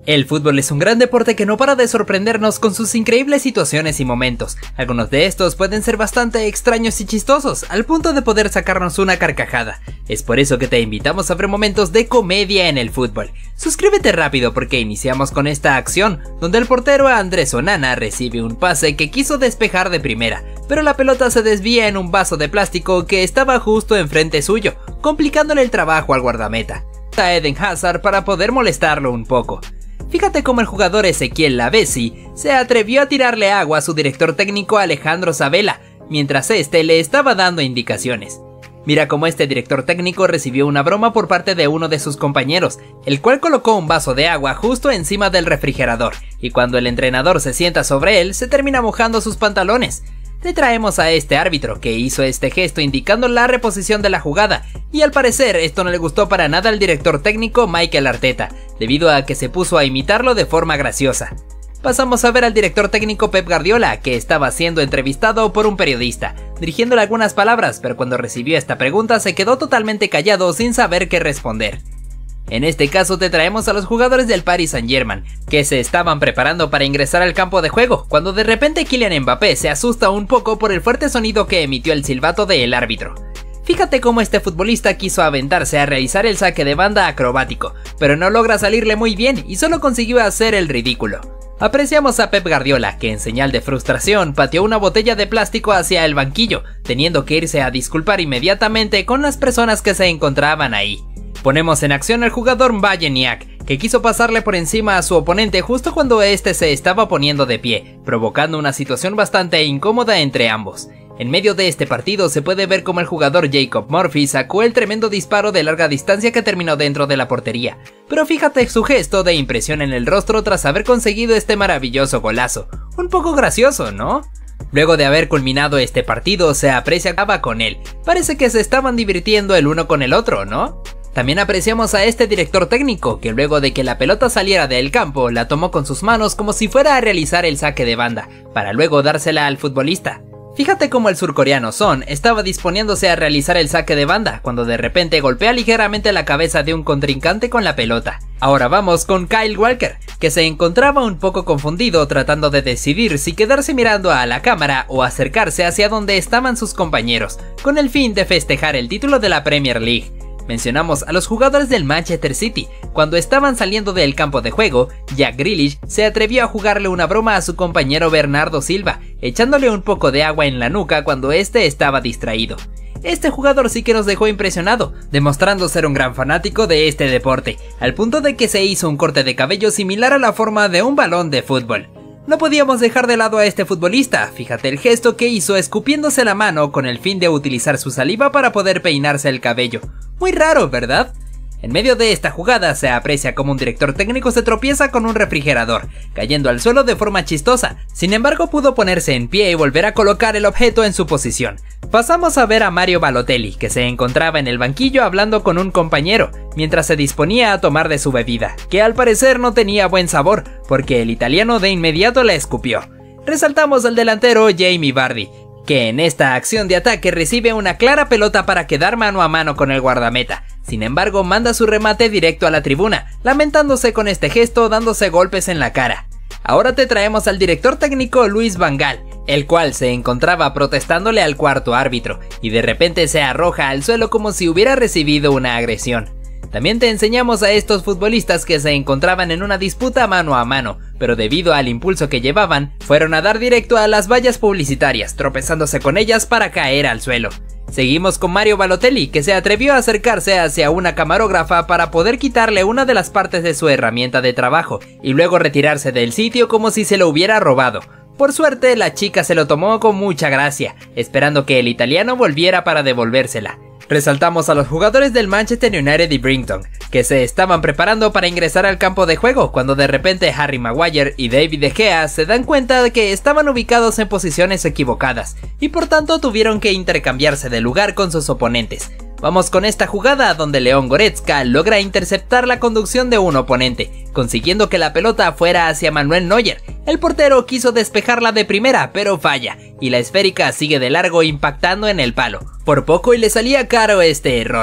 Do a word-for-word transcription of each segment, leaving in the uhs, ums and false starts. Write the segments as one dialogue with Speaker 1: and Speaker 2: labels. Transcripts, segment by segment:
Speaker 1: El fútbol es un gran deporte que no para de sorprendernos con sus increíbles situaciones y momentos. Algunos de estos pueden ser bastante extraños y chistosos, al punto de poder sacarnos una carcajada. Es por eso que te invitamos a ver momentos de comedia en el fútbol. Suscríbete rápido porque iniciamos con esta acción, donde el portero Andrés Onana recibe un pase que quiso despejar de primera, pero la pelota se desvía en un vaso de plástico que estaba justo enfrente suyo, complicándole el trabajo al guardameta. A Eden Hazard para poder molestarlo un poco. Fíjate cómo el jugador Ezequiel Lavezzi se atrevió a tirarle agua a su director técnico Alejandro Sabella, mientras este le estaba dando indicaciones. Mira cómo este director técnico recibió una broma por parte de uno de sus compañeros, el cual colocó un vaso de agua justo encima del refrigerador, y cuando el entrenador se sienta sobre él, se termina mojando sus pantalones. Te traemos a este árbitro que hizo este gesto indicando la reposición de la jugada, y al parecer esto no le gustó para nada al director técnico Mikel Arteta, debido a que se puso a imitarlo de forma graciosa. Pasamos a ver al director técnico Pep Guardiola, que estaba siendo entrevistado por un periodista, dirigiéndole algunas palabras, pero cuando recibió esta pregunta se quedó totalmente callado sin saber qué responder. En este caso te traemos a los jugadores del Paris Saint-Germain, que se estaban preparando para ingresar al campo de juego, cuando de repente Kylian Mbappé se asusta un poco por el fuerte sonido que emitió el silbato del árbitro. Fíjate cómo este futbolista quiso aventarse a realizar el saque de banda acrobático, pero no logra salirle muy bien y solo consiguió hacer el ridículo. Apreciamos a Pep Guardiola, que en señal de frustración pateó una botella de plástico hacia el banquillo, teniendo que irse a disculpar inmediatamente con las personas que se encontraban ahí. Ponemos en acción al jugador Mbaye-Niang, que quiso pasarle por encima a su oponente justo cuando este se estaba poniendo de pie, provocando una situación bastante incómoda entre ambos. En medio de este partido se puede ver cómo el jugador Jacob Murphy sacó el tremendo disparo de larga distancia que terminó dentro de la portería, pero fíjate su gesto de impresión en el rostro tras haber conseguido este maravilloso golazo. Un poco gracioso, ¿no? Luego de haber culminado este partido se apreciaba con él, parece que se estaban divirtiendo el uno con el otro, ¿no? También apreciamos a este director técnico, que luego de que la pelota saliera del campo, la tomó con sus manos como si fuera a realizar el saque de banda, para luego dársela al futbolista. Fíjate cómo el surcoreano Son estaba disponiéndose a realizar el saque de banda, cuando de repente golpea ligeramente la cabeza de un contrincante con la pelota. Ahora vamos con Kyle Walker, que se encontraba un poco confundido tratando de decidir si quedarse mirando a la cámara o acercarse hacia donde estaban sus compañeros, con el fin de festejar el título de la Premier League. Mencionamos a los jugadores del Manchester City. Cuando estaban saliendo del campo de juego, Jack Grealish se atrevió a jugarle una broma a su compañero Bernardo Silva, echándole un poco de agua en la nuca cuando este estaba distraído. Este jugador sí que nos dejó impresionado, demostrando ser un gran fanático de este deporte, al punto de que se hizo un corte de cabello similar a la forma de un balón de fútbol. No podíamos dejar de lado a este futbolista, fíjate el gesto que hizo escupiéndose la mano con el fin de utilizar su saliva para poder peinarse el cabello. Muy raro, ¿verdad? En medio de esta jugada se aprecia como un director técnico se tropieza con un refrigerador, cayendo al suelo de forma chistosa. Sin embargo, pudo ponerse en pie y volver a colocar el objeto en su posición. Pasamos a ver a Mario Balotelli, que se encontraba en el banquillo hablando con un compañero, mientras se disponía a tomar de su bebida, que al parecer no tenía buen sabor, porque el italiano de inmediato la escupió. Resaltamos al delantero Jamie Vardy, que en esta acción de ataque recibe una clara pelota para quedar mano a mano con el guardameta. Sin embargo, manda su remate directo a la tribuna, lamentándose con este gesto dándose golpes en la cara. Ahora te traemos al director técnico Luis Van Gaal, el cual se encontraba protestándole al cuarto árbitro, y de repente se arroja al suelo como si hubiera recibido una agresión. También te enseñamos a estos futbolistas que se encontraban en una disputa mano a mano, pero debido al impulso que llevaban, fueron a dar directo a las vallas publicitarias, tropezándose con ellas para caer al suelo. Seguimos con Mario Balotelli, que se atrevió a acercarse hacia una camarógrafa para poder quitarle una de las partes de su herramienta de trabajo, y luego retirarse del sitio como si se lo hubiera robado. Por suerte, la chica se lo tomó con mucha gracia, esperando que el italiano volviera para devolvérsela. Resaltamos a los jugadores del Manchester United y Brighton, que se estaban preparando para ingresar al campo de juego, cuando de repente Harry Maguire y David De Gea se dan cuenta de que estaban ubicados en posiciones equivocadas, y por tanto tuvieron que intercambiarse de lugar con sus oponentes. Vamos con esta jugada donde Leon Goretzka logra interceptar la conducción de un oponente, consiguiendo que la pelota fuera hacia Manuel Neuer. El portero quiso despejarla de primera, pero falla, y la esférica sigue de largo impactando en el palo. Por poco y le salía caro este error.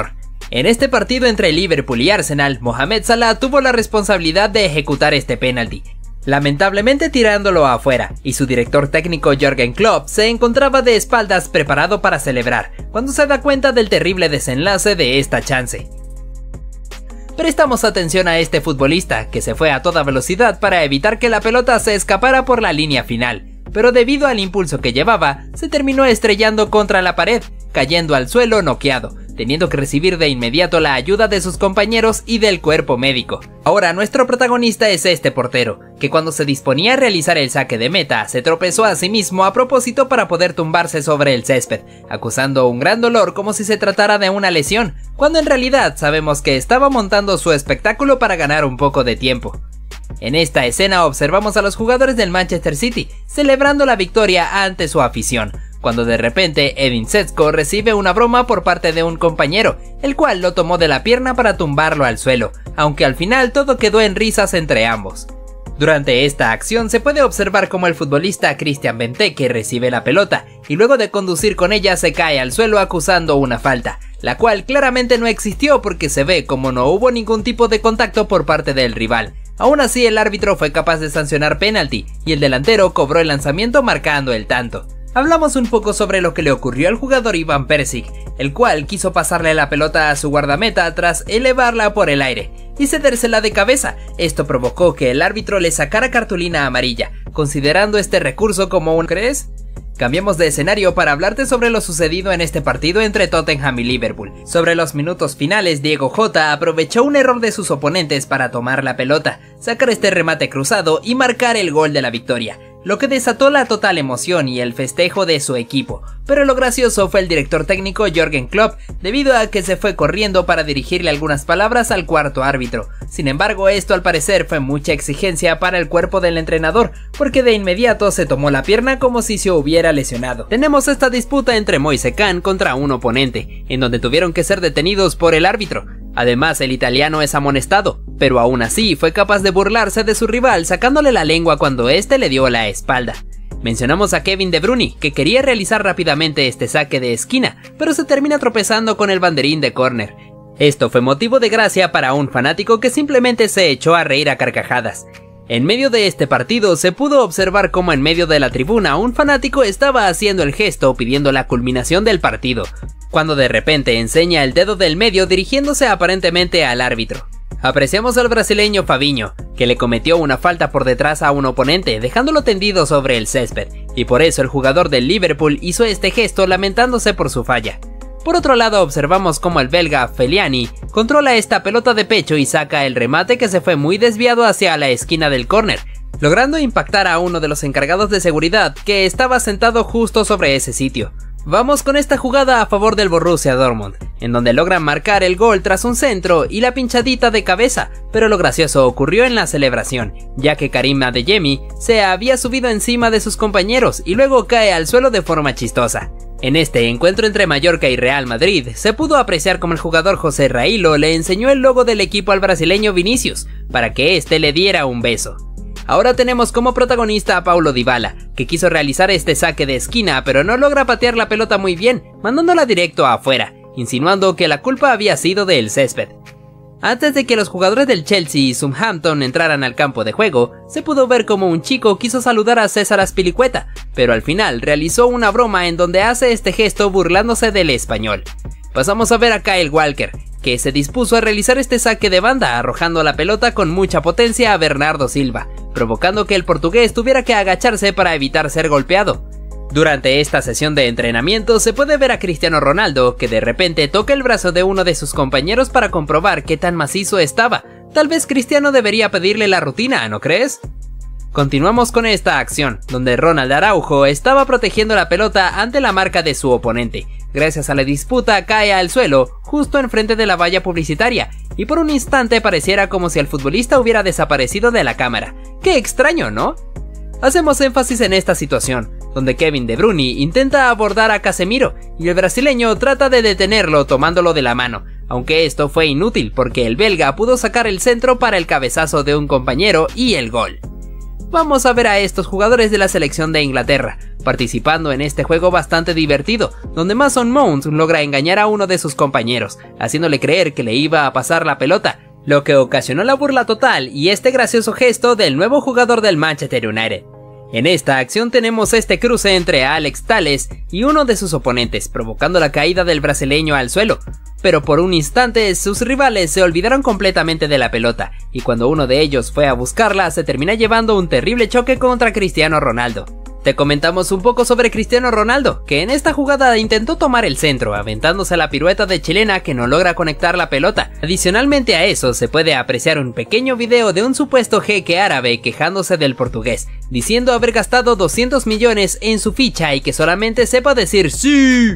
Speaker 1: En este partido entre Liverpool y Arsenal, Mohamed Salah tuvo la responsabilidad de ejecutar este penalti, lamentablemente tirándolo afuera, y su director técnico Jürgen Klopp se encontraba de espaldas preparado para celebrar, cuando se da cuenta del terrible desenlace de esta chance. Prestamos atención a este futbolista, que se fue a toda velocidad para evitar que la pelota se escapara por la línea final, pero debido al impulso que llevaba, se terminó estrellando contra la pared, cayendo al suelo noqueado, teniendo que recibir de inmediato la ayuda de sus compañeros y del cuerpo médico. Ahora nuestro protagonista es este portero, que cuando se disponía a realizar el saque de meta, se tropezó a sí mismo a propósito para poder tumbarse sobre el césped, acusando un gran dolor como si se tratara de una lesión, cuando en realidad sabemos que estaba montando su espectáculo para ganar un poco de tiempo. En esta escena observamos a los jugadores del Manchester City celebrando la victoria ante su afición, cuando de repente Edin Dzeko recibe una broma por parte de un compañero, el cual lo tomó de la pierna para tumbarlo al suelo, aunque al final todo quedó en risas entre ambos. Durante esta acción se puede observar cómo el futbolista Christian Benteke recibe la pelota y luego de conducir con ella se cae al suelo acusando una falta, la cual claramente no existió porque se ve como no hubo ningún tipo de contacto por parte del rival. Aún así el árbitro fue capaz de sancionar penalti y el delantero cobró el lanzamiento marcando el tanto. Hablamos un poco sobre lo que le ocurrió al jugador Ivan Perisic, el cual quiso pasarle la pelota a su guardameta tras elevarla por el aire y cedérsela de cabeza. Esto provocó que el árbitro le sacara cartulina amarilla, considerando este recurso como un ¿crees? Cambiamos de escenario para hablarte sobre lo sucedido en este partido entre Tottenham y Liverpool. Sobre los minutos finales, Diego Jota aprovechó un error de sus oponentes para tomar la pelota, sacar este remate cruzado y marcar el gol de la victoria, lo que desató la total emoción y el festejo de su equipo, pero lo gracioso fue el director técnico Jürgen Klopp, debido a que se fue corriendo para dirigirle algunas palabras al cuarto árbitro. Sin embargo, esto al parecer fue mucha exigencia para el cuerpo del entrenador, porque de inmediato se tomó la pierna como si se hubiera lesionado. Tenemos esta disputa entre Moise Kean contra un oponente, en donde tuvieron que ser detenidos por el árbitro. Además, el italiano es amonestado, pero aún así fue capaz de burlarse de su rival sacándole la lengua cuando este le dio la espalda. Mencionamos a Kevin De Bruyne, que quería realizar rápidamente este saque de esquina, pero se termina tropezando con el banderín de córner. Esto fue motivo de gracia para un fanático que simplemente se echó a reír a carcajadas. En medio de este partido se pudo observar cómo en medio de la tribuna un fanático estaba haciendo el gesto pidiendo la culminación del partido, cuando de repente enseña el dedo del medio dirigiéndose aparentemente al árbitro. Apreciamos al brasileño Fabinho, que le cometió una falta por detrás a un oponente dejándolo tendido sobre el césped, y por eso el jugador del Liverpool hizo este gesto lamentándose por su falla. Por otro lado observamos cómo el belga Feliani controla esta pelota de pecho y saca el remate que se fue muy desviado hacia la esquina del córner, logrando impactar a uno de los encargados de seguridad que estaba sentado justo sobre ese sitio. Vamos con esta jugada a favor del Borussia Dortmund, en donde logran marcar el gol tras un centro y la pinchadita de cabeza, pero lo gracioso ocurrió en la celebración, ya que Karim Adeyemi se había subido encima de sus compañeros y luego cae al suelo de forma chistosa. En este encuentro entre Mallorca y Real Madrid, se pudo apreciar como el jugador José Railo le enseñó el logo del equipo al brasileño Vinicius, para que éste le diera un beso. Ahora tenemos como protagonista a Paulo Dybala, que quiso realizar este saque de esquina pero no logra patear la pelota muy bien, mandándola directo afuera, insinuando que la culpa había sido del césped. Antes de que los jugadores del Chelsea y Southampton entraran al campo de juego, se pudo ver como un chico quiso saludar a César Azpilicueta, pero al final realizó una broma en donde hace este gesto burlándose del español. Pasamos a ver a Kyle Walker, que se dispuso a realizar este saque de banda arrojando la pelota con mucha potencia a Bernardo Silva, provocando que el portugués tuviera que agacharse para evitar ser golpeado. Durante esta sesión de entrenamiento se puede ver a Cristiano Ronaldo que de repente toca el brazo de uno de sus compañeros para comprobar qué tan macizo estaba. Tal vez Cristiano debería pedirle la rutina, ¿no crees? Continuamos con esta acción, donde Ronald Araujo estaba protegiendo la pelota ante la marca de su oponente. Gracias a la disputa cae al suelo, justo enfrente de la valla publicitaria, y por un instante pareciera como si el futbolista hubiera desaparecido de la cámara. ¡Qué extraño!, ¿no? Hacemos énfasis en esta situación, donde Kevin De Bruyne intenta abordar a Casemiro, y el brasileño trata de detenerlo tomándolo de la mano, aunque esto fue inútil porque el belga pudo sacar el centro para el cabezazo de un compañero y el gol. Vamos a ver a estos jugadores de la selección de Inglaterra, participando en este juego bastante divertido, donde Mason Mount logra engañar a uno de sus compañeros, haciéndole creer que le iba a pasar la pelota, lo que ocasionó la burla total y este gracioso gesto del nuevo jugador del Manchester United. En esta acción tenemos este cruce entre Alex Telles y uno de sus oponentes, provocando la caída del brasileño al suelo, pero por un instante sus rivales se olvidaron completamente de la pelota, y cuando uno de ellos fue a buscarla se termina llevando un terrible choque contra Cristiano Ronaldo. Te comentamos un poco sobre Cristiano Ronaldo, que en esta jugada intentó tomar el centro, aventándose la pirueta de chilena que no logra conectar la pelota. Adicionalmente a eso, se puede apreciar un pequeño video de un supuesto jeque árabe quejándose del portugués, diciendo haber gastado doscientos millones en su ficha y que solamente sepa decir ¡sí!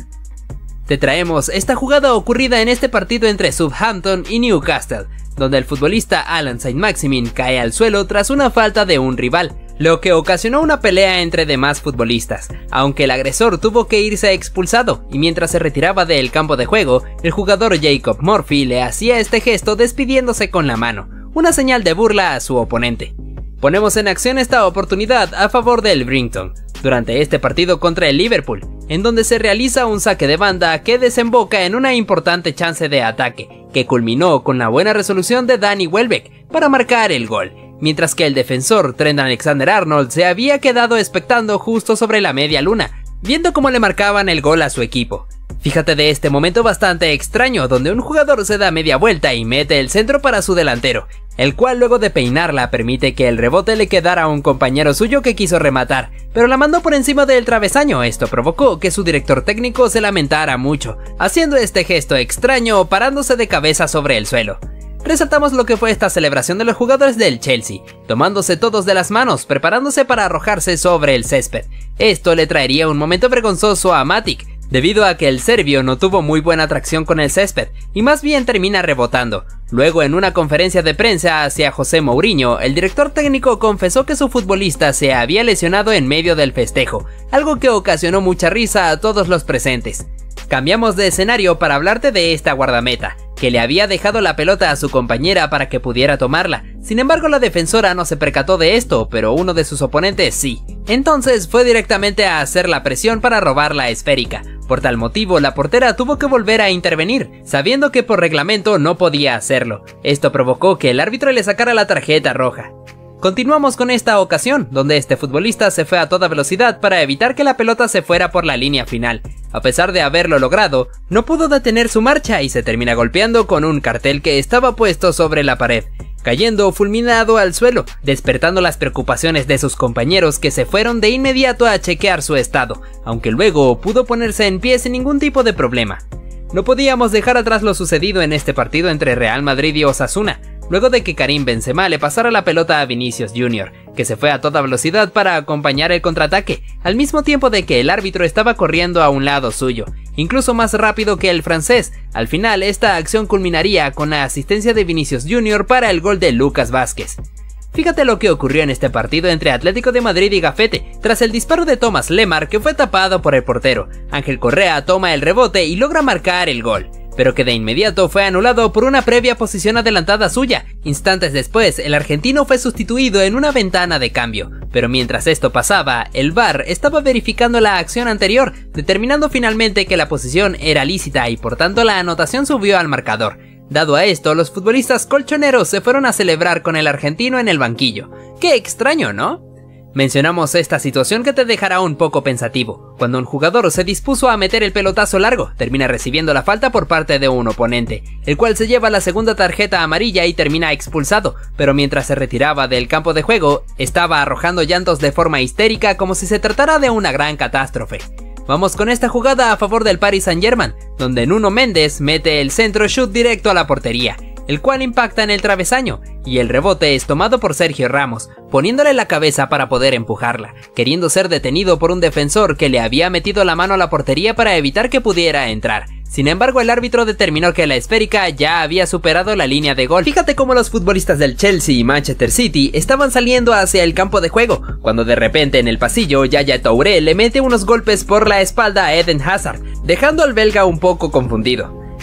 Speaker 1: Te traemos esta jugada ocurrida en este partido entre Southampton y Newcastle, donde el futbolista Allan Saint-Maximin cae al suelo tras una falta de un rival, lo que ocasionó una pelea entre demás futbolistas, aunque el agresor tuvo que irse expulsado, y mientras se retiraba del campo de juego, el jugador Jacob Murphy le hacía este gesto despidiéndose con la mano, una señal de burla a su oponente. Ponemos en acción esta oportunidad a favor del Brighton, durante este partido contra el Liverpool, en donde se realiza un saque de banda que desemboca en una importante chance de ataque, que culminó con la buena resolución de Danny Welbeck para marcar el gol, mientras que el defensor Trent Alexander-Arnold se había quedado expectando justo sobre la media luna, viendo cómo le marcaban el gol a su equipo. Fíjate de este momento bastante extraño, donde un jugador se da media vuelta y mete el centro para su delantero, el cual luego de peinarla permite que el rebote le quedara a un compañero suyo que quiso rematar, pero la mandó por encima del travesaño. Esto provocó que su director técnico se lamentara mucho, haciendo este gesto extraño parándose de cabeza sobre el suelo. Resaltamos lo que fue esta celebración de los jugadores del Chelsea, tomándose todos de las manos, preparándose para arrojarse sobre el césped. Esto le traería un momento vergonzoso a Matic, debido a que el serbio no tuvo muy buena atracción con el césped, y más bien termina rebotando. Luego, en una conferencia de prensa hacia José Mourinho, el director técnico confesó que su futbolista se había lesionado en medio del festejo, algo que ocasionó mucha risa a todos los presentes. Cambiamos de escenario para hablarte de esta guardameta, que le había dejado la pelota a su compañera para que pudiera tomarla. Sin embargo, la defensora no se percató de esto, pero uno de sus oponentes sí. Entonces fue directamente a hacer la presión para robar la esférica. Por tal motivo, la portera tuvo que volver a intervenir, sabiendo que por reglamento no podía hacerlo. Esto provocó que el árbitro le sacara la tarjeta roja. Continuamos con esta ocasión, donde este futbolista se fue a toda velocidad para evitar que la pelota se fuera por la línea final. A pesar de haberlo logrado, no pudo detener su marcha y se termina golpeando con un cartel que estaba puesto sobre la pared, cayendo fulminado al suelo, despertando las preocupaciones de sus compañeros, que se fueron de inmediato a chequear su estado, aunque luego pudo ponerse en pie sin ningún tipo de problema. No podíamos dejar atrás lo sucedido en este partido entre Real Madrid y Osasuna, luego de que Karim Benzema le pasara la pelota a Vinicius Junior, que se fue a toda velocidad para acompañar el contraataque, al mismo tiempo de que el árbitro estaba corriendo a un lado suyo, incluso más rápido que el francés. Al final, esta acción culminaría con la asistencia de Vinicius Junior para el gol de Lucas Vázquez. Fíjate lo que ocurrió en este partido entre Atlético de Madrid y Gafete, tras el disparo de Thomas Lemar, que fue tapado por el portero. Ángel Correa toma el rebote y logra marcar el gol, pero que de inmediato fue anulado por una previa posición adelantada suya. Instantes después, el argentino fue sustituido en una ventana de cambio, pero mientras esto pasaba, el V A R estaba verificando la acción anterior, determinando finalmente que la posición era lícita y por tanto la anotación subió al marcador. Dado a esto, los futbolistas colchoneros se fueron a celebrar con el argentino en el banquillo. ¡Qué extraño!, ¿no? Mencionamos esta situación que te dejará un poco pensativo. Cuando un jugador se dispuso a meter el pelotazo largo, termina recibiendo la falta por parte de un oponente, el cual se lleva la segunda tarjeta amarilla y termina expulsado, pero mientras se retiraba del campo de juego, estaba arrojando llantos de forma histérica como si se tratara de una gran catástrofe. Vamos con esta jugada a favor del Paris Saint-Germain, donde Nuno Méndez mete el centro shoot directo a la portería, el cual impacta en el travesaño, y el rebote es tomado por Sergio Ramos, poniéndole la cabeza para poder empujarla, queriendo ser detenido por un defensor que le había metido la mano a la portería para evitar que pudiera entrar. Sin embargo, el árbitro determinó que la esférica ya había superado la línea de gol. Fíjate cómo los futbolistas del Chelsea y Manchester City estaban saliendo hacia el campo de juego, cuando de repente en el pasillo Yaya Touré le mete unos golpes por la espalda a Eden Hazard, dejando al belga un poco confundido.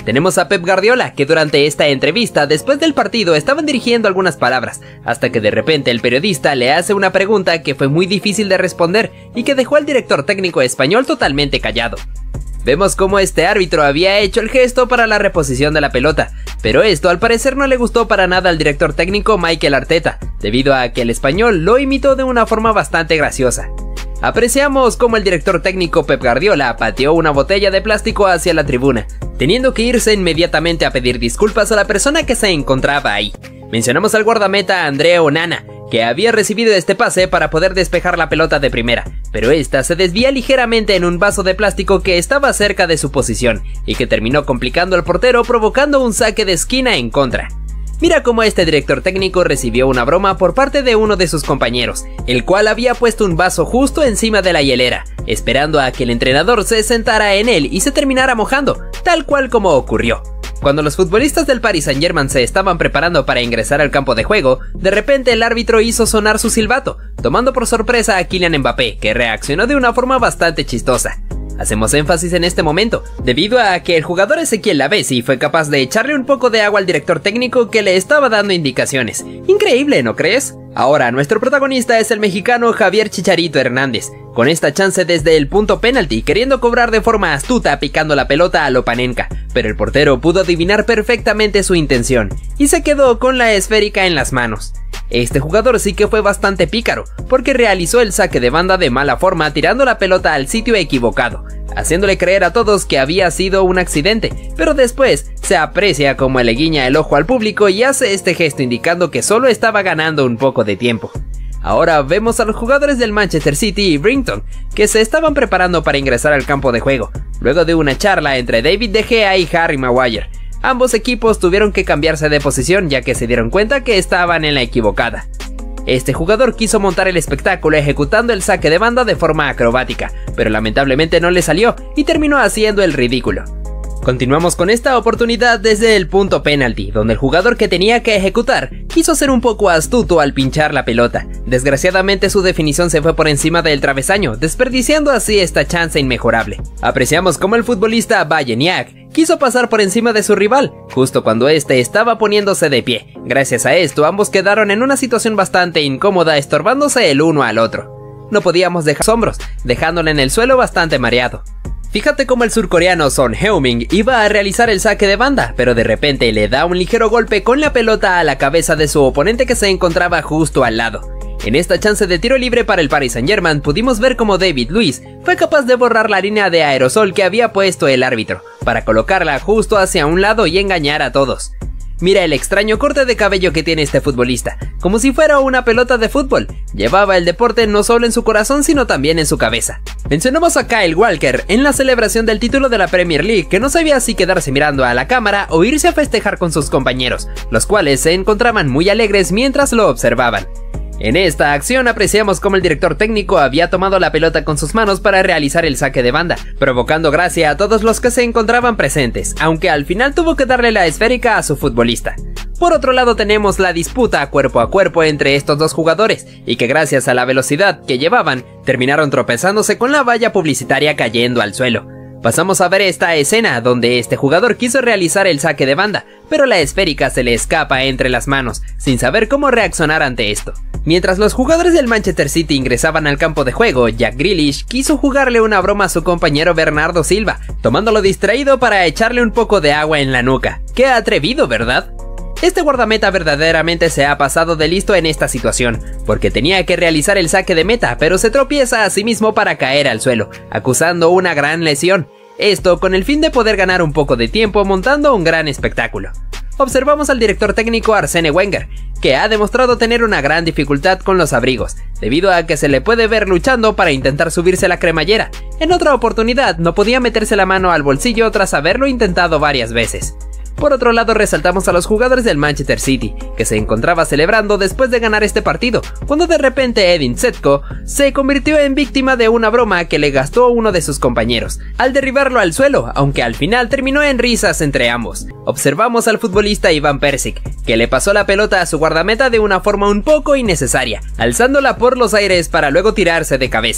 Speaker 1: Tenemos a Pep Guardiola, que durante esta entrevista después del partido estaban dirigiendo algunas palabras, hasta que de repente el periodista le hace una pregunta que fue muy difícil de responder y que dejó al director técnico español totalmente callado. Vemos cómo este árbitro había hecho el gesto para la reposición de la pelota, pero esto al parecer no le gustó para nada al director técnico Mikel Arteta, debido a que el español lo imitó de una forma bastante graciosa. Apreciamos cómo el director técnico Pep Guardiola pateó una botella de plástico hacia la tribuna, teniendo que irse inmediatamente a pedir disculpas a la persona que se encontraba ahí. Mencionamos al guardameta André Onana, que había recibido este pase para poder despejar la pelota de primera, pero esta se desvía ligeramente en un vaso de plástico que estaba cerca de su posición, y que terminó complicando al portero provocando un saque de esquina en contra. Mira cómo este director técnico recibió una broma por parte de uno de sus compañeros, el cual había puesto un vaso justo encima de la hielera, esperando a que el entrenador se sentara en él y se terminara mojando, tal cual como ocurrió. Cuando los futbolistas del Paris Saint-Germain se estaban preparando para ingresar al campo de juego, de repente el árbitro hizo sonar su silbato, tomando por sorpresa a Kylian Mbappé, que reaccionó de una forma bastante chistosa. Hacemos énfasis en este momento, debido a que el jugador Ezequiel Lavezzi fue capaz de echarle un poco de agua al director técnico que le estaba dando indicaciones. Increíble, ¿no crees? Ahora, nuestro protagonista es el mexicano Javier Chicharito Hernández, con esta chance desde el punto penalti, queriendo cobrar de forma astuta picando la pelota a lo Panenka, pero el portero pudo adivinar perfectamente su intención, y se quedó con la esférica en las manos. Este jugador sí que fue bastante pícaro, porque realizó el saque de banda de mala forma tirando la pelota al sitio equivocado, haciéndole creer a todos que había sido un accidente, pero después se aprecia como le guiña el ojo al público y hace este gesto indicando que solo estaba ganando un poco de tiempo. Ahora vemos a los jugadores del Manchester City y Brighton, que se estaban preparando para ingresar al campo de juego, luego de una charla entre David De Gea y Harry Maguire. Ambos equipos tuvieron que cambiarse de posición ya que se dieron cuenta que estaban en la equivocada. Este jugador quiso montar el espectáculo ejecutando el saque de banda de forma acrobática, pero lamentablemente no le salió y terminó haciendo el ridículo. Continuamos con esta oportunidad desde el punto penalti, donde el jugador que tenía que ejecutar quiso ser un poco astuto al pinchar la pelota. Desgraciadamente su definición se fue por encima del travesaño, desperdiciando así esta chance inmejorable. Apreciamos cómo el futbolista Bayeniak quiso pasar por encima de su rival, justo cuando este estaba poniéndose de pie. Gracias a esto, ambos quedaron en una situación bastante incómoda, estorbándose el uno al otro. No podíamos dejar los hombros, dejándole en el suelo bastante mareado. Fíjate cómo el surcoreano Son Heung-min iba a realizar el saque de banda, pero de repente le da un ligero golpe con la pelota a la cabeza de su oponente que se encontraba justo al lado. En esta chance de tiro libre para el Paris Saint-Germain pudimos ver cómo David Luiz fue capaz de borrar la línea de aerosol que había puesto el árbitro, para colocarla justo hacia un lado y engañar a todos. Mira el extraño corte de cabello que tiene este futbolista, como si fuera una pelota de fútbol. Llevaba el deporte no solo en su corazón sino también en su cabeza. Mencionamos a Kyle Walker en la celebración del título de la Premier League, que no sabía si quedarse mirando a la cámara o irse a festejar con sus compañeros, los cuales se encontraban muy alegres mientras lo observaban. En esta acción apreciamos cómo el director técnico había tomado la pelota con sus manos para realizar el saque de banda, provocando gracia a todos los que se encontraban presentes, aunque al final tuvo que darle la esférica a su futbolista. Por otro lado tenemos la disputa cuerpo a cuerpo entre estos dos jugadores, y que gracias a la velocidad que llevaban, terminaron tropezándose con la valla publicitaria cayendo al suelo. Pasamos a ver esta escena donde este jugador quiso realizar el saque de banda, pero la esférica se le escapa entre las manos, sin saber cómo reaccionar ante esto. Mientras los jugadores del Manchester City ingresaban al campo de juego, Jack Grealish quiso jugarle una broma a su compañero Bernardo Silva, tomándolo distraído para echarle un poco de agua en la nuca. ¡Qué atrevido!, ¿verdad? Este guardameta verdaderamente se ha pasado de listo en esta situación, porque tenía que realizar el saque de meta, pero se tropieza a sí mismo para caer al suelo, acusando una gran lesión. Esto con el fin de poder ganar un poco de tiempo montando un gran espectáculo. Observamos al director técnico Arsene Wenger, que ha demostrado tener una gran dificultad con los abrigos, debido a que se le puede ver luchando para intentar subirse la cremallera. En otra oportunidad no podía meterse la mano al bolsillo tras haberlo intentado varias veces. Por otro lado resaltamos a los jugadores del Manchester City, que se encontraba celebrando después de ganar este partido, cuando de repente Edin Dzeko se convirtió en víctima de una broma que le gastó uno de sus compañeros, al derribarlo al suelo, aunque al final terminó en risas entre ambos. Observamos al futbolista Ivan Perisic, que le pasó la pelota a su guardameta de una forma un poco innecesaria, alzándola por los aires para luego tirarse de cabeza.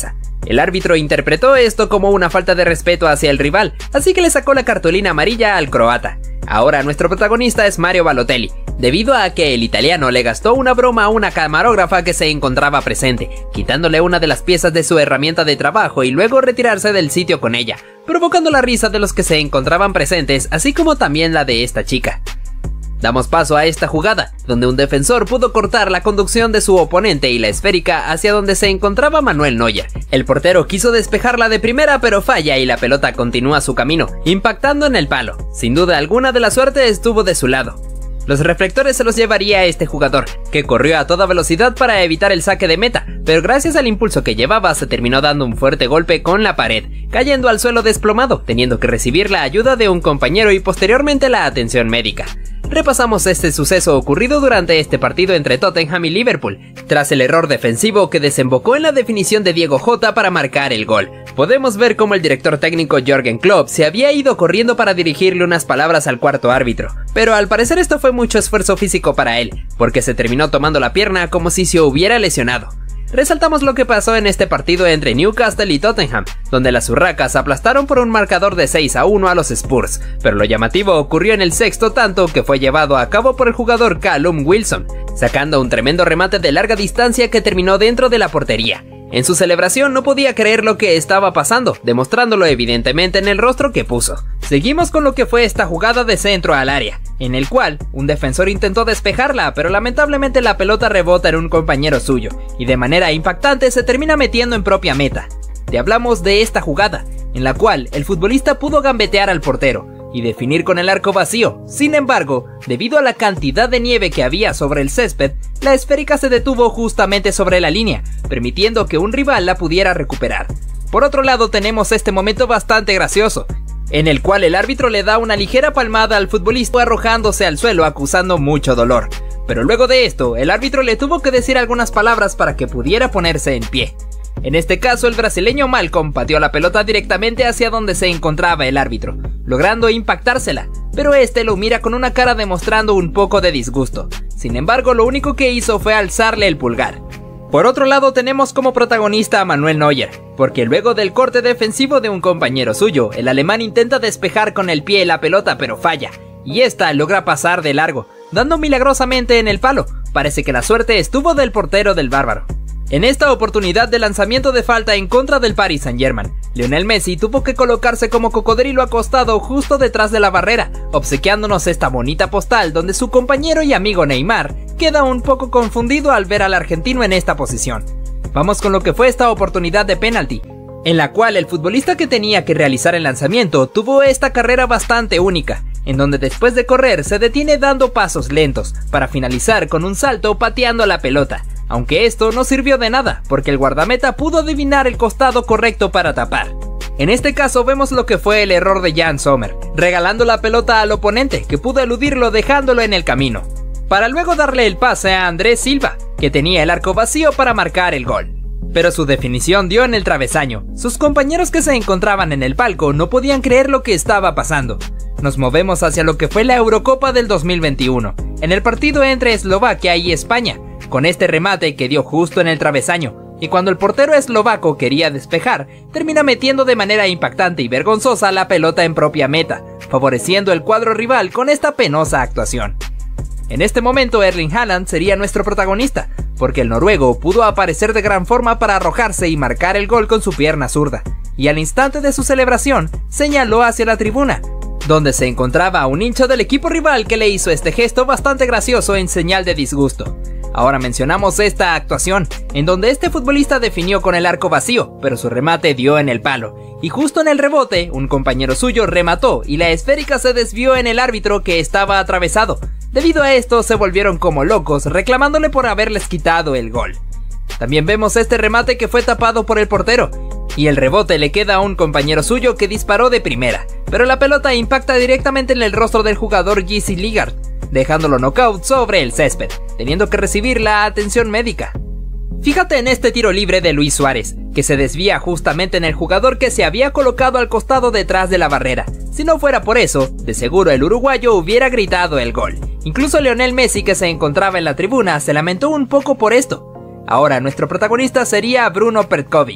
Speaker 1: El árbitro interpretó esto como una falta de respeto hacia el rival, así que le sacó la cartulina amarilla al croata. Ahora nuestro protagonista es Mario Balotelli, debido a que el italiano le gastó una broma a una camarógrafa que se encontraba presente, quitándole una de las piezas de su herramienta de trabajo y luego retirarse del sitio con ella, provocando la risa de los que se encontraban presentes, así como también la de esta chica. Damos paso a esta jugada, donde un defensor pudo cortar la conducción de su oponente y la esférica hacia donde se encontraba Manuel Neuer. El portero quiso despejarla de primera pero falla y la pelota continúa su camino, impactando en el palo. Sin duda alguna de la suerte estuvo de su lado. Los reflectores se los llevaría a este jugador, que corrió a toda velocidad para evitar el saque de meta, pero gracias al impulso que llevaba se terminó dando un fuerte golpe con la pared, cayendo al suelo desplomado, teniendo que recibir la ayuda de un compañero y posteriormente la atención médica. Repasamos este suceso ocurrido durante este partido entre Tottenham y Liverpool, tras el error defensivo que desembocó en la definición de Diego Jota para marcar el gol. Podemos ver cómo el director técnico Jürgen Klopp se había ido corriendo para dirigirle unas palabras al cuarto árbitro, pero al parecer esto fue mucho esfuerzo físico para él, porque se terminó tomando la pierna como si se hubiera lesionado. Resaltamos lo que pasó en este partido entre Newcastle y Tottenham, donde las urracas aplastaron por un marcador de seis a uno a los Spurs, pero lo llamativo ocurrió en el sexto tanto, que fue llevado a cabo por el jugador Callum Wilson, sacando un tremendo remate de larga distancia que terminó dentro de la portería. En su celebración no podía creer lo que estaba pasando, demostrándolo evidentemente en el rostro que puso. Seguimos con lo que fue esta jugada de centro al área, en el cual un defensor intentó despejarla, pero lamentablemente la pelota rebota en un compañero suyo, y de manera impactante se termina metiendo en propia meta. Te hablamos de esta jugada, en la cual el futbolista pudo gambetear al portero y definir con el arco vacío. Sin embargo, debido a la cantidad de nieve que había sobre el césped, la esférica se detuvo justamente sobre la línea, permitiendo que un rival la pudiera recuperar. Por otro lado tenemos este momento bastante gracioso, en el cual el árbitro le da una ligera palmada al futbolista arrojándose al suelo acusando mucho dolor. Pero luego de esto, el árbitro le tuvo que decir algunas palabras para que pudiera ponerse en pie. En este caso, el brasileño Malcom pateó la pelota directamente hacia donde se encontraba el árbitro, logrando impactársela, pero este lo mira con una cara demostrando un poco de disgusto. Sin embargo, lo único que hizo fue alzarle el pulgar. Por otro lado tenemos como protagonista a Manuel Neuer, porque luego del corte defensivo de un compañero suyo, el alemán intenta despejar con el pie la pelota pero falla, y esta logra pasar de largo, dando milagrosamente en el palo. Parece que la suerte estuvo del portero del bárbaro. En esta oportunidad de lanzamiento de falta en contra del Paris Saint-Germain, Lionel Messi tuvo que colocarse como cocodrilo acostado justo detrás de la barrera, obsequiándonos esta bonita postal donde su compañero y amigo Neymar queda un poco confundido al ver al argentino en esta posición. Vamos con lo que fue esta oportunidad de penalti, en la cual el futbolista que tenía que realizar el lanzamiento tuvo esta carrera bastante única, en donde después de correr se detiene dando pasos lentos, para finalizar con un salto pateando la pelota. Aunque esto no sirvió de nada, porque el guardameta pudo adivinar el costado correcto para tapar. En este caso vemos lo que fue el error de Jan Sommer, regalando la pelota al oponente, que pudo eludirlo dejándolo en el camino, para luego darle el pase a Andrés Silva, que tenía el arco vacío para marcar el gol. Pero su definición dio en el travesaño. Sus compañeros que se encontraban en el palco no podían creer lo que estaba pasando. Nos movemos hacia lo que fue la Eurocopa del dos mil veintiuno, en el partido entre Eslovaquia y España, con este remate que dio justo en el travesaño, y cuando el portero eslovaco quería despejar, termina metiendo de manera impactante y vergonzosa la pelota en propia meta, favoreciendo el cuadro rival con esta penosa actuación. En este momento Erling Haaland sería nuestro protagonista, porque el noruego pudo aparecer de gran forma para arrojarse y marcar el gol con su pierna zurda, y al instante de su celebración señaló hacia la tribuna, donde se encontraba un hincha del equipo rival que le hizo este gesto bastante gracioso en señal de disgusto. Ahora mencionamos esta actuación, en donde este futbolista definió con el arco vacío, pero su remate dio en el palo, y justo en el rebote, un compañero suyo remató y la esférica se desvió en el árbitro que estaba atravesado. Debido a esto se volvieron como locos, reclamándole por haberles quitado el gol. También vemos este remate que fue tapado por el portero, y el rebote le queda a un compañero suyo que disparó de primera, pero la pelota impacta directamente en el rostro del jugador Jesse Lingard, dejándolo knockout sobre el césped, teniendo que recibir la atención médica. Fíjate en este tiro libre de Luis Suárez, que se desvía justamente en el jugador que se había colocado al costado detrás de la barrera. Si no fuera por eso, de seguro el uruguayo hubiera gritado el gol. Incluso Lionel Messi, que se encontraba en la tribuna, se lamentó un poco por esto. Ahora nuestro protagonista sería Bruno Petkovic,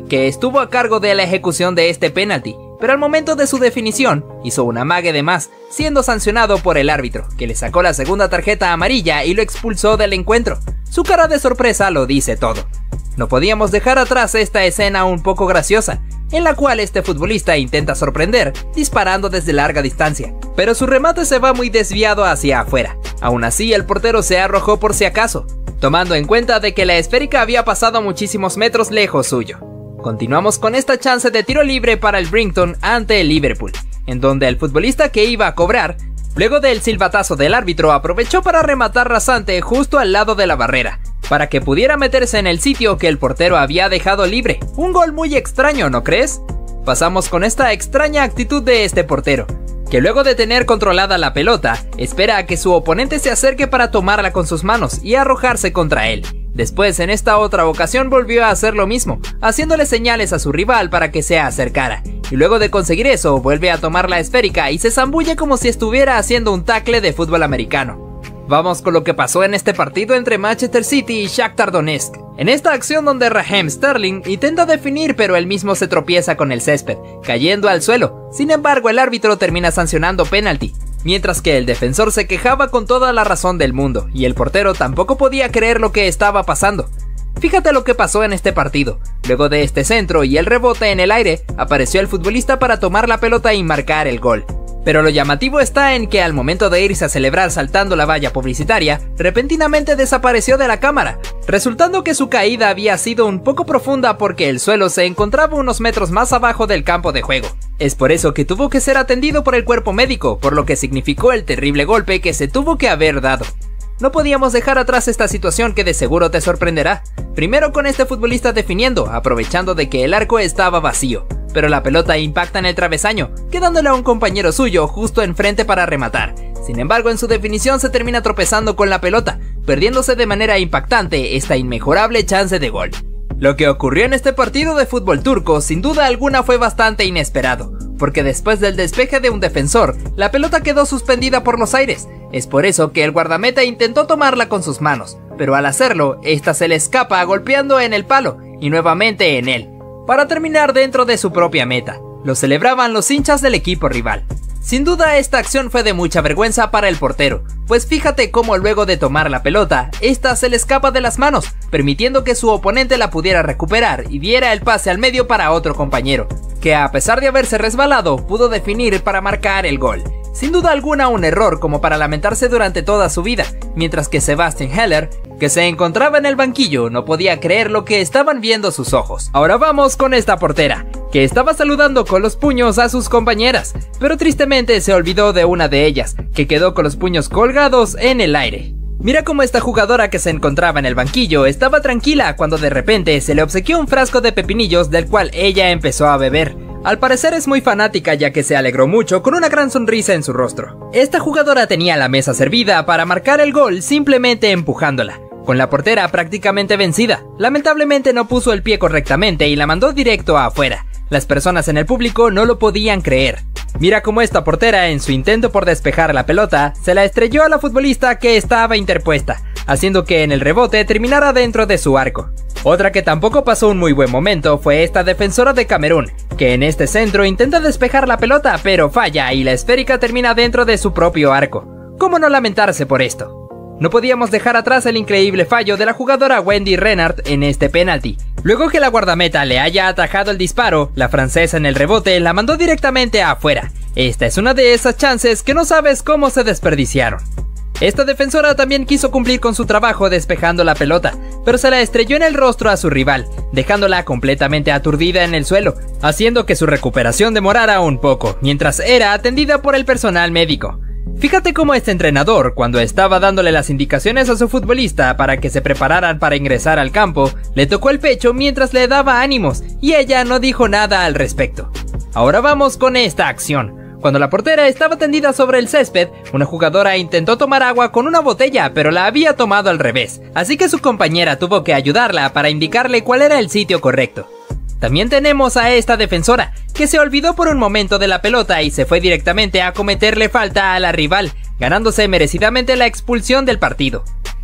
Speaker 1: que estuvo a cargo de la ejecución de este penalti, pero al momento de su definición hizo un amague de más, siendo sancionado por el árbitro, que le sacó la segunda tarjeta amarilla y lo expulsó del encuentro. Su cara de sorpresa lo dice todo. No podíamos dejar atrás esta escena un poco graciosa, en la cual este futbolista intenta sorprender disparando desde larga distancia, pero su remate se va muy desviado hacia afuera. Aún así, el portero se arrojó por si acaso, tomando en cuenta de que la esférica había pasado muchísimos metros lejos suyo. Continuamos con esta chance de tiro libre para el Brighton ante el Liverpool, en donde el futbolista que iba a cobrar, luego del silbatazo del árbitro, aprovechó para rematar rasante justo al lado de la barrera, para que pudiera meterse en el sitio que el portero había dejado libre. Un gol muy extraño, ¿no crees? Pasamos con esta extraña actitud de este portero, que luego de tener controlada la pelota, espera a que su oponente se acerque para tomarla con sus manos y arrojarse contra él. Después, en esta otra ocasión, volvió a hacer lo mismo, haciéndole señales a su rival para que se acercara, y luego de conseguir eso, vuelve a tomar la esférica y se zambulle como si estuviera haciendo un tackle de fútbol americano. Vamos con lo que pasó en este partido entre Manchester City y Shakhtar Donetsk. En esta acción donde Raheem Sterling intenta definir, pero él mismo se tropieza con el césped, cayendo al suelo. Sin embargo, el árbitro termina sancionando penalti, mientras que el defensor se quejaba con toda la razón del mundo, y el portero tampoco podía creer lo que estaba pasando. Fíjate lo que pasó en este partido. Luego de este centro y el rebote en el aire, apareció el futbolista para tomar la pelota y marcar el gol. Pero lo llamativo está en que al momento de irse a celebrar saltando la valla publicitaria, repentinamente desapareció de la cámara, resultando que su caída había sido un poco profunda porque el suelo se encontraba unos metros más abajo del campo de juego. Es por eso que tuvo que ser atendido por el cuerpo médico, por lo que significó el terrible golpe que se tuvo que haber dado. No podíamos dejar atrás esta situación que de seguro te sorprenderá. Primero con este futbolista definiendo, aprovechando de que el arco estaba vacío, pero la pelota impacta en el travesaño, quedándole a un compañero suyo justo enfrente para rematar. Sin embargo, en su definición se termina tropezando con la pelota, perdiéndose de manera impactante esta inmejorable chance de gol. Lo que ocurrió en este partido de fútbol turco sin duda alguna fue bastante inesperado, porque después del despeje de un defensor, la pelota quedó suspendida por los aires. Es por eso que el guardameta intentó tomarla con sus manos, pero al hacerlo, esta se le escapa golpeando en el palo y nuevamente en él, para terminar dentro de su propia meta. Lo celebraban los hinchas del equipo rival. Sin duda esta acción fue de mucha vergüenza para el portero, pues fíjate cómo luego de tomar la pelota, esta se le escapa de las manos, permitiendo que su oponente la pudiera recuperar y diera el pase al medio para otro compañero, que a pesar de haberse resbalado, pudo definir para marcar el gol. Sin duda alguna un error como para lamentarse durante toda su vida, mientras que Sebastian Haller, que se encontraba en el banquillo, no podía creer lo que estaban viendo sus ojos. Ahora vamos con esta portera, que estaba saludando con los puños a sus compañeras, pero tristemente se olvidó de una de ellas, que quedó con los puños colgados en el aire. Mira cómo esta jugadora que se encontraba en el banquillo estaba tranquila cuando de repente se le obsequió un frasco de pepinillos del cual ella empezó a beber. Al parecer es muy fanática, ya que se alegró mucho con una gran sonrisa en su rostro. Esta jugadora tenía la mesa servida para marcar el gol simplemente empujándola, con la portera prácticamente vencida. Lamentablemente no puso el pie correctamente y la mandó directo afuera. Las personas en el público no lo podían creer. Mira cómo esta portera, en su intento por despejar la pelota, se la estrelló a la futbolista que estaba interpuesta, haciendo que en el rebote terminara dentro de su arco. Otra que tampoco pasó un muy buen momento fue esta defensora de Camerún, que en este centro intenta despejar la pelota pero falla y la esférica termina dentro de su propio arco. ¿Cómo no lamentarse por esto? No podíamos dejar atrás el increíble fallo de la jugadora Wendy Renard en este penalti. Luego que la guardameta le haya atajado el disparo, la francesa en el rebote la mandó directamente afuera. Esta es una de esas chances que no sabes cómo se desperdiciaron. Esta defensora también quiso cumplir con su trabajo despejando la pelota, pero se la estrelló en el rostro a su rival, dejándola completamente aturdida en el suelo, haciendo que su recuperación demorara un poco, mientras era atendida por el personal médico. Fíjate cómo este entrenador, cuando estaba dándole las indicaciones a su futbolista para que se prepararan para ingresar al campo, le tocó el pecho mientras le daba ánimos, y ella no dijo nada al respecto. Ahora vamos con esta acción. Cuando la portera estaba tendida sobre el césped, una jugadora intentó tomar agua con una botella, pero la había tomado al revés, así que su compañera tuvo que ayudarla para indicarle cuál era el sitio correcto. También tenemos a esta defensora, que se olvidó por un momento de la pelota y se fue directamente a cometerle falta a la rival, ganándose merecidamente la expulsión del partido.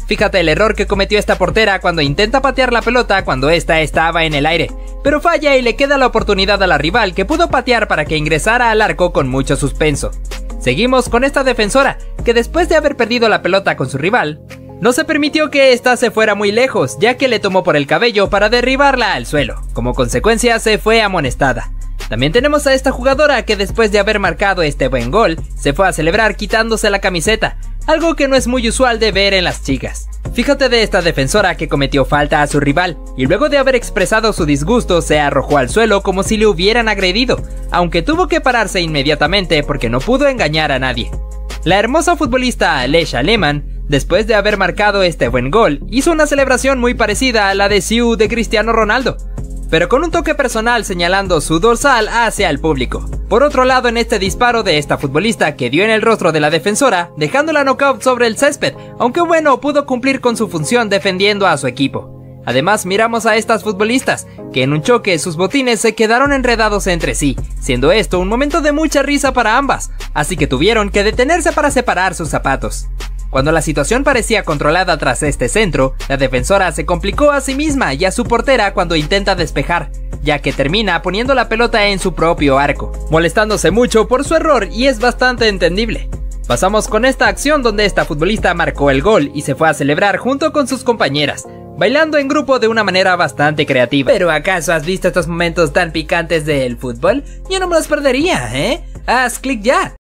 Speaker 1: Fíjate el error que cometió esta portera cuando intenta patear la pelota cuando esta estaba en el aire, pero falla y le queda la oportunidad a la rival que pudo patear para que ingresara al arco con mucho suspenso. Seguimos con esta defensora, que después de haber perdido la pelota con su rival, no se permitió que ésta se fuera muy lejos, ya que le tomó por el cabello para derribarla al suelo. Como consecuencia se fue amonestada. También tenemos a esta jugadora que después de haber marcado este buen gol, se fue a celebrar quitándose la camiseta, algo que no es muy usual de ver en las chicas. Fíjate de esta defensora que cometió falta a su rival, y luego de haber expresado su disgusto se arrojó al suelo como si le hubieran agredido, aunque tuvo que pararse inmediatamente porque no pudo engañar a nadie. La hermosa futbolista Alisha Lehmann, después de haber marcado este buen gol, hizo una celebración muy parecida a la de Siu de Cristiano Ronaldo, pero con un toque personal señalando su dorsal hacia el público. Por otro lado, en este disparo de esta futbolista que dio en el rostro de la defensora, dejándola knockout sobre el césped, aunque bueno, pudo cumplir con su función defendiendo a su equipo. Además, miramos a estas futbolistas, que en un choque sus botines se quedaron enredados entre sí, siendo esto un momento de mucha risa para ambas, así que tuvieron que detenerse para separar sus zapatos. Cuando la situación parecía controlada tras este centro, la defensora se complicó a sí misma y a su portera cuando intenta despejar, ya que termina poniendo la pelota en su propio arco, molestándose mucho por su error y es bastante entendible. Pasamos con esta acción donde esta futbolista marcó el gol y se fue a celebrar junto con sus compañeras, bailando en grupo de una manera bastante creativa. ¿Pero acaso has visto estos momentos tan picantes del fútbol? Yo no me los perdería, ¿eh? Haz clic ya.